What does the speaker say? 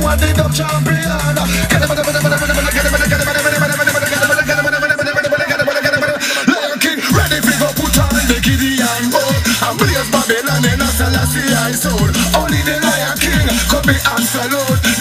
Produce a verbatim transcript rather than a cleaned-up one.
are the dub champion. Lion King ready for go put on the Gideon bowl. And blaze Babylon in a Selassie I soul. Only the Lion King could be absolute.